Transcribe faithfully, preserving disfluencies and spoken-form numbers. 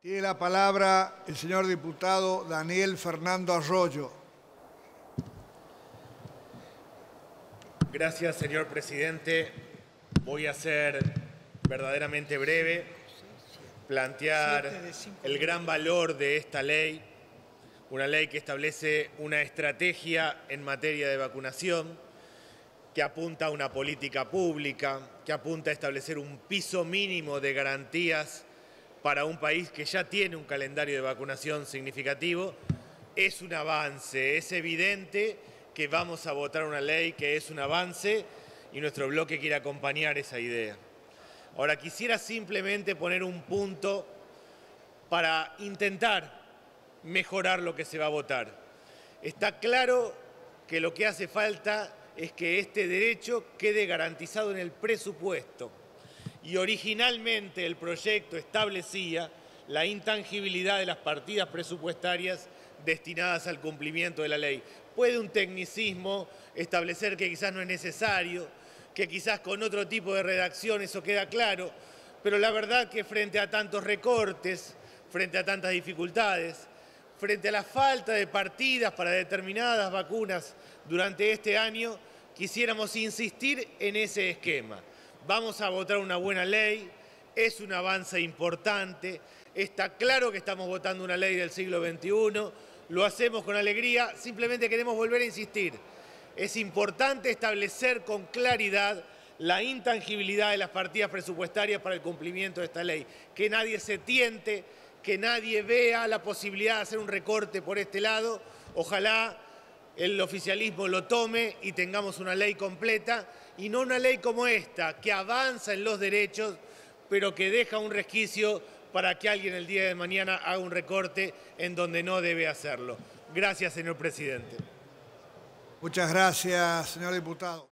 Tiene la palabra el señor diputado Daniel Fernando Arroyo. Gracias, señor presidente. Voy a ser verdaderamente breve, plantear el gran valor de esta ley, una ley que establece una estrategia en materia de vacunación, que apunta a una política pública, que apunta a establecer un piso mínimo de garantías para un país que ya tiene un calendario de vacunación significativo. Es un avance, es evidente que vamos a votar una ley que es un avance y nuestro bloque quiere acompañar esa idea. Ahora, quisiera simplemente poner un punto para intentar mejorar lo que se va a votar. Está claro que lo que hace falta es que este derecho quede garantizado en el presupuesto. Y originalmente el proyecto establecía la intangibilidad de las partidas presupuestarias destinadas al cumplimiento de la ley. Puede un tecnicismo establecer que quizás no es necesario, que quizás con otro tipo de redacción eso queda claro, pero la verdad que frente a tantos recortes, frente a tantas dificultades, frente a la falta de partidas para determinadas vacunas durante este año, quisiéramos insistir en ese esquema. Vamos a votar una buena ley, es un avance importante, está claro que estamos votando una ley del siglo veintiuno, lo hacemos con alegría, simplemente queremos volver a insistir. Es importante establecer con claridad la intangibilidad de las partidas presupuestarias para el cumplimiento de esta ley, que nadie se tiente, que nadie vea la posibilidad de hacer un recorte por este lado. Ojalá el oficialismo lo tome y tengamos una ley completa y no una ley como esta, que avanza en los derechos, pero que deja un resquicio para que alguien el día de mañana haga un recorte en donde no debe hacerlo. Gracias, señor presidente. Muchas gracias, señor diputado.